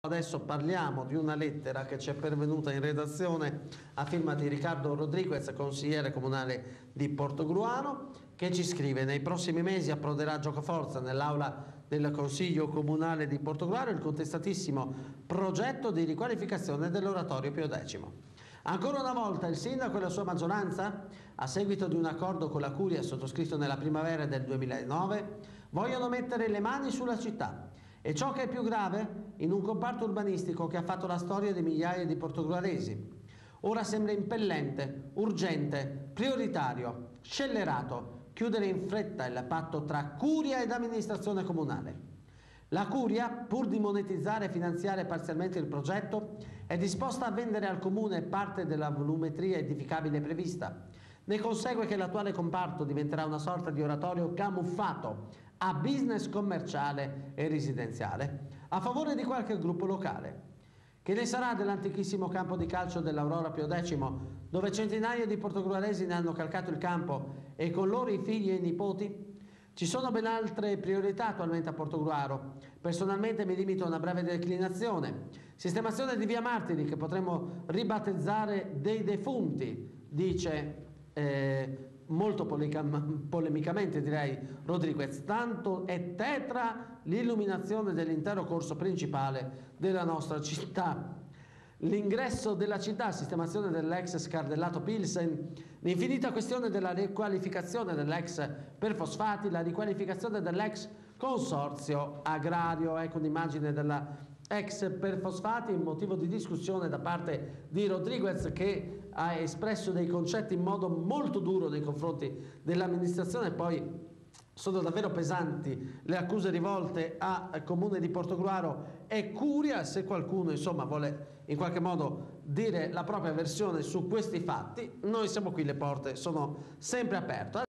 Adesso parliamo di una lettera che ci è pervenuta in redazione a firma di Riccardo Rodriguez, consigliere comunale di Portogruaro, che ci scrive: nei prossimi mesi approderà a giocoforza nell'aula del Consiglio Comunale di Portogruaro il contestatissimo progetto di riqualificazione dell'Oratorio Pio X. Ancora una volta il sindaco e la sua maggioranza, a seguito di un accordo con la Curia sottoscritto nella primavera del 2009, vogliono mettere le mani sulla città. E ciò che è più grave, in un comparto urbanistico che ha fatto la storia di migliaia di portogruaresi. Ora sembra impellente, urgente, prioritario, scellerato chiudere in fretta il patto tra Curia ed amministrazione comunale. La Curia, pur di monetizzare e finanziare parzialmente il progetto, è disposta a vendere al Comune parte della volumetria edificabile prevista. Ne consegue che l'attuale comparto diventerà una sorta di oratorio camuffato a business commerciale e residenziale a favore di qualche gruppo locale. Che ne sarà dell'antichissimo campo di calcio dell'Aurora Pio X, dove centinaia di portogruaresi ne hanno calcato il campo e con loro i figli e i nipoti? Ci sono ben altre priorità attualmente a Portogruaro. Personalmente mi limito a una breve declinazione. Sistemazione di via Martiri, che potremmo ribattezzare dei defunti, dice molto polemicamente direi Rodriguez, tanto è tetra l'illuminazione dell'intero corso principale della nostra città. L'ingresso della città, sistemazione dell'ex scardellato Pilsen, l'infinita questione della riqualificazione dell'ex Perfosfati, la riqualificazione dell'ex consorzio agrario, ecco un'immagine della ex Perfosfati, motivo di discussione da parte di Rodriguez, che ha espresso dei concetti in modo molto duro nei confronti dell'amministrazione. Poi sono davvero pesanti le accuse rivolte al Comune di Portogruaro e Curia. Se qualcuno insomma vuole in qualche modo dire la propria versione su questi fatti, noi siamo qui, le porte sono sempre aperte.